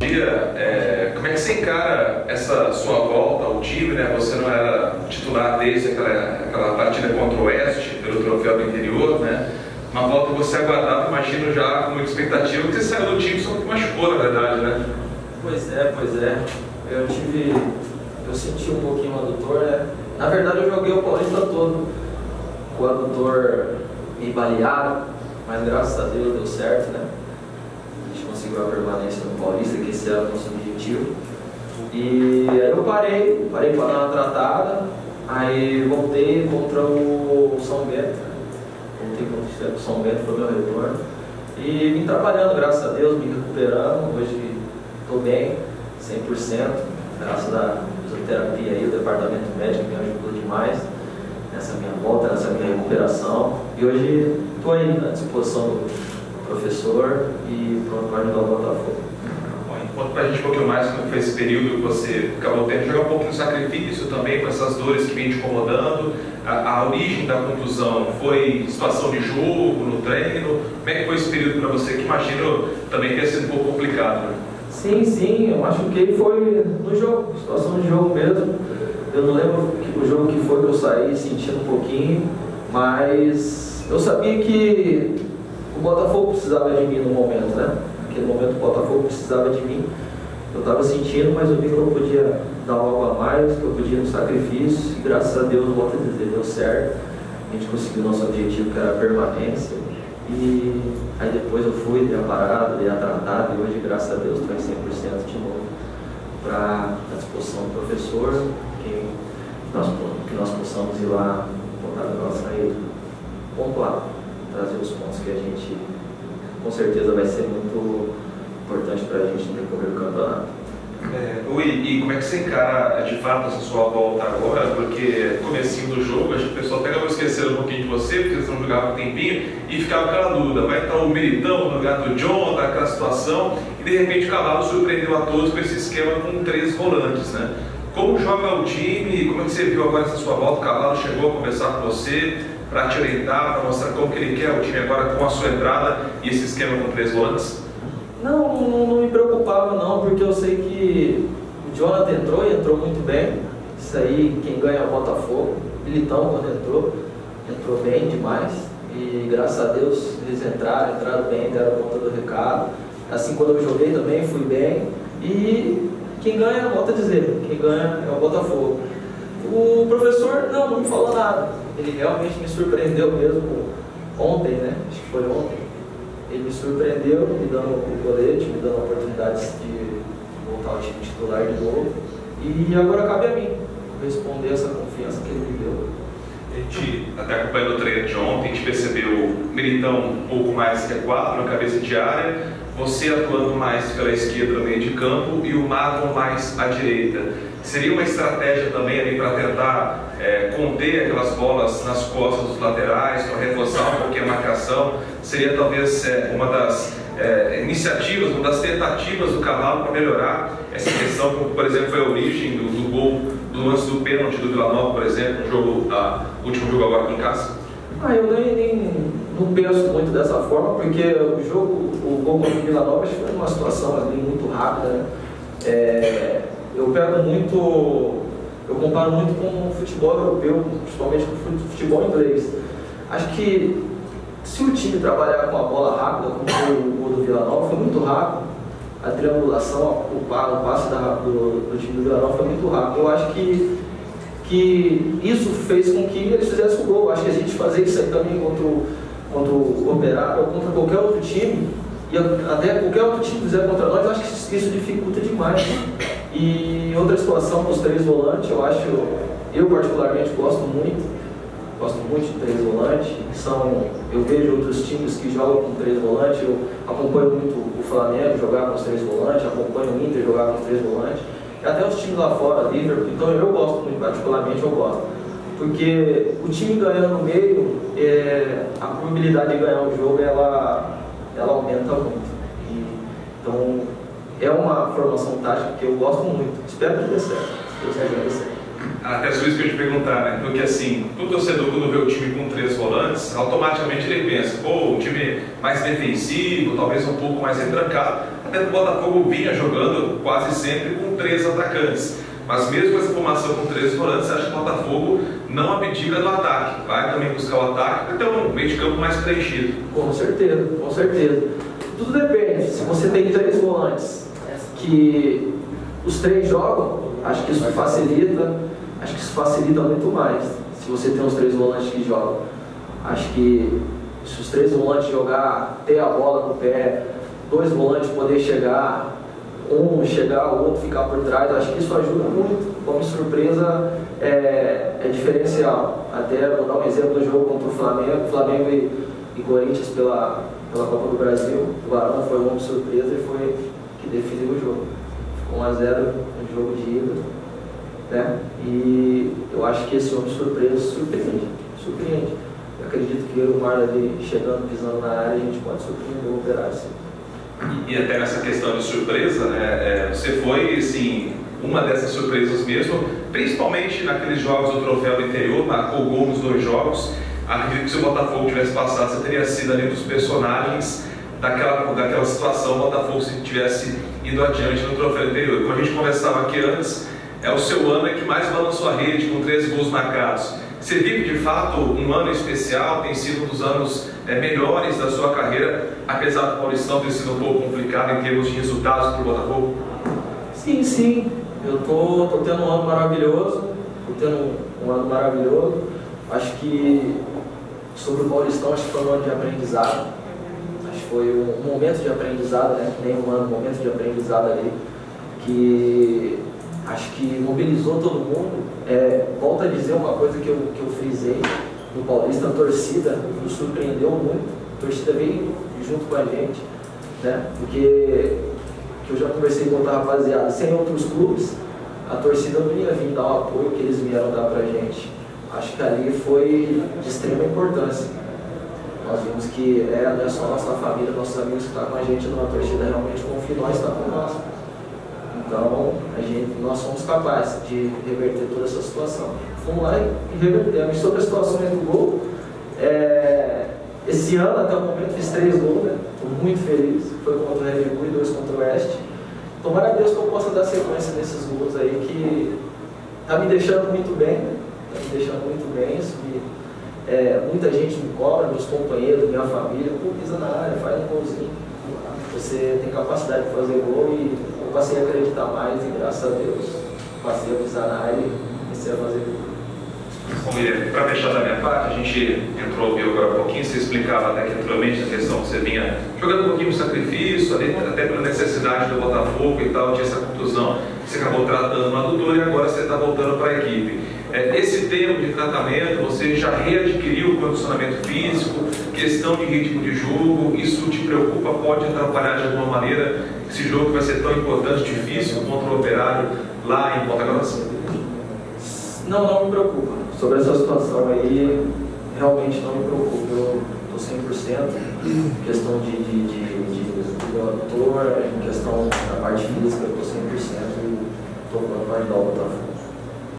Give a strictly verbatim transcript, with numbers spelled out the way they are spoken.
dia. É, como é que você encara essa sua volta ao time, né? Você não era titular desde aquela, aquela partida contra o Oeste, pelo troféu do interior, né? Uma volta que você aguardava, imagino já com muita expectativa, que você saiu do time só que machucou, na verdade, né? Pois é, pois é. Eu tive... Eu senti um pouquinho o adutor, né? Na verdade eu joguei o Paulista todo com o adutor me baleado, mas graças a Deus deu certo, né? A gente conseguiu a permanência no Paulista, que esse era o nosso objetivo. E aí eu parei, parei para dar uma tratada, aí voltei contra o São Bento, né? Voltei contra o São Bento, foi meu retorno. E vim trabalhando, graças a Deus, me recuperando. Hoje estou bem, cem por cento, graças à fisioterapia aí, o departamento médico me ajudou demais nessa minha volta, nessa minha recuperação. E hoje estou aí à disposição do professor e pronto para ajudar o Botafogo. Conta pra gente um pouquinho mais como foi esse período que você acabou tendo de jogar um pouco no sacrifício também, com essas dores que vêm te incomodando. A, a origem da contusão foi situação de jogo, no treino? Como é que foi esse período para você, que imagino também ter sido um pouco complicado, né? Sim, sim, eu machuquei foi no jogo, situação de jogo mesmo. Eu não lembro que, o jogo que foi que eu saí sentindo um pouquinho, mas eu sabia que o Botafogo precisava de mim no momento, né? Naquele momento o Botafogo precisava de mim. Eu estava sentindo, mas eu vi que eu podia dar algo a mais, que eu podia ir no sacrifício, e graças a Deus, volto a dizer, deu certo. A gente conseguiu o nosso objetivo, que era a permanência. E aí depois eu fui, dei a parada, dei a tratada, e hoje, graças a Deus, estou em cem por cento de novo para a disposição do professor, que nós, que nós possamos ir lá, botar a nossa saída, pontuar, trazer os pontos que a gente, com certeza, vai ser muito importante para a gente no decorrer do campeonato. É, Ui, e como é que você encara de fato essa sua volta agora? Porque comecinho do jogo, acho que o pessoal pegava esquecendo um pouquinho de você, porque vocês não jogavam um tempinho, e ficava aquela dúvida, vai estar o Militão no lugar do John, tá aquela situação, e de repente o Cavalo surpreendeu a todos com esse esquema com três volantes, né? Como joga o time, como é que você viu agora essa sua volta? O Cavalo chegou a conversar com você para te orientar, para mostrar como que ele quer o time agora com a sua entrada e esse esquema com três volantes? Não, não, não me preocupava não, porque eu sei que o Jonathan entrou e entrou muito bem. Isso aí, quem ganha é o Botafogo. Militão, quando entrou, entrou bem demais. E graças a Deus eles entraram, entraram bem, deram conta do recado. Assim, quando eu joguei também, fui bem. E quem ganha, volto a dizer, quem ganha é o Botafogo. O professor, não, não me falou nada. Ele realmente me surpreendeu mesmo ontem, né? Acho que foi ontem. Ele me surpreendeu, me dando o colete, me dando a oportunidade de voltar ao time titular de novo. E agora cabe a mim responder essa confiança que ele me deu. A gente, até acompanhando o treino de ontem, a gente percebeu o Militão um pouco mais recuado na cabeça de área, você atuando mais pela esquerda no meio de campo e o Marlon mais à direita. Seria uma estratégia também ali para tentar é, conter aquelas bolas nas costas dos laterais, para reforçar um pouquinho a marcação? Seria talvez é, uma das é, iniciativas, uma das tentativas do Cavalo para melhorar essa questão, como por exemplo foi a origem do, do gol, do lance do pênalti do Vila Nova, por exemplo, no jogo, a, último jogo agora aqui em casa? Ah, eu nem, nem não penso muito dessa forma, porque o jogo, o gol contra o Vila Nova foi uma situação ali muito rápida, né? É, eu pego muito, eu comparo muito com o futebol europeu, principalmente com o futebol inglês. Acho que se o time trabalhar com a bola rápida, como foi o gol do Vila Nova, foi muito rápido. A triangulação, o passe da, do, do time do Vila Nova foi muito rápido. Eu acho que, que isso fez com que eles fizessem o gol. Eu acho que a gente fazer isso aí também contra o, contra o Operário ou contra qualquer outro time, e até qualquer outro time fizer contra nós, eu acho que isso dificulta demais. E outra situação dos três volantes, eu acho, eu particularmente gosto muito, gosto muito de três volantes. São, eu vejo outros times que jogam com três volantes, eu acompanho muito o Flamengo jogar com os três volantes, acompanho o Inter jogar com os três volantes, e até os times lá fora, Liverpool, então eu gosto muito, particularmente eu gosto. Porque o time ganhando no meio, é, a probabilidade de ganhar o jogo, ela, ela aumenta muito. E, então, é uma formação tática que eu gosto muito. Espero que dê certo. Deus quiser, dê certo. Até sobre isso que eu ia te perguntar, né? Porque assim, todo torcedor quando vê o time com três volantes, automaticamente ele pensa, pô, um time mais defensivo, talvez um pouco mais retrancado. Até o Botafogo vinha jogando quase sempre com três atacantes. Mas mesmo com essa formação com três volantes, você acha que o Botafogo não abdica do ataque, vai também buscar o ataque para ter um meio de campo mais preenchido. Com certeza, com certeza. Tudo depende. Se você tem três volantes que os três jogam, acho que isso facilita, acho que isso facilita muito mais. Se você tem os três volantes que jogam, acho que se os três volantes jogar, ter a bola no pé, dois volantes poder chegar, um chegar, o outro ficar por trás, acho que isso ajuda muito. Como surpresa é, é diferencial. Até vou dar um exemplo do jogo contra o Flamengo, Flamengo e, e Corinthians pela, pela Copa do Brasil. O Barão foi uma surpresa e foi que definiu o jogo. Ficou um a zero no jogo de ida, né? E eu acho que esse homem surpresa surpreende, surpreende. Eu acredito que eu e o Marlon ali chegando, pisando na área, a gente pode surpreender o Operário, sim. E até nessa questão de surpresa, né, é, você foi, assim, uma dessas surpresas mesmo, principalmente naqueles jogos do Troféu do Interior, marcou gol nos dois jogos. Acredito que se o Botafogo tivesse passado, você teria sido ali dos personagens daquela, daquela situação, o Botafogo se tivesse ido adiante no Troféu do Interior. Como a gente conversava aqui antes, é o seu ano que mais balançou a rede, com treze gols marcados. Você vive de fato um ano especial, tem sido um dos anos é, melhores da sua carreira, apesar do Paulistão ter sido um pouco complicado em termos de resultados para o Botafogo? Sim, sim. Eu tô, tô tendo um ano maravilhoso, tô tendo um, um ano maravilhoso. Acho que sobre o Paulistão, acho que foi um ano de aprendizado. Acho que foi um, um momento de aprendizado, né? Nem um ano, um momento de aprendizado ali, que acho que mobilizou todo mundo. É, volto a dizer uma coisa que eu, que eu frisei no Paulista, a torcida nos surpreendeu muito. A torcida veio junto com a gente, né? Porque que eu já conversei com outra rapaziada, sem outros clubes, a torcida não ia vir dar o apoio que eles vieram dar pra gente. Acho que ali foi de extrema importância. Nós vimos que é, não é só nossa família, nossos amigos que estão com a gente, não, a torcida realmente confia em nós, está com nós. Então, a gente, nós somos capazes de reverter toda essa situação. Fomos lá e revertemos. E sobre as situações do gol, é, esse ano, até o momento, fiz três gols, né? Estou muito feliz. Foi contra o Red Bull e dois contra o Oeste. Tomara a Deus que eu possa dar sequência nesses gols aí, que está me deixando muito bem, né? Está me deixando muito bem. Isso me, é, muita gente me cobra, meus companheiros, minha família, pô, pisa na área, faz um golzinho. Você tem capacidade de fazer gol e eu passei a acreditar mais e graças a Deus passei a pisar na área e comecei a fazer gol. Bom, Guilherme, para fechar da minha parte, a gente entrou, viu agora um pouquinho, você explicava até que anteriormente a questão que você vinha jogando um pouquinho de sacrifício, até pela necessidade do Botafogo e tal, tinha essa contusão, você acabou tratando no adutor e agora você está voltando para a equipe. É, esse tempo de tratamento, você já readquiriu o condicionamento físico, questão de ritmo de jogo, isso te preocupa, pode atrapalhar de alguma maneira esse jogo que vai ser tão importante, difícil contra o Operário lá em Ponta Grossa? Não, não me preocupa. Sobre essa situação aí, realmente não me preocupo. Eu estou cem por cento em questão de, de, de, de, de meu ator, em questão da parte física, eu estou cem por cento e estou falando para ajudar o Botafogo.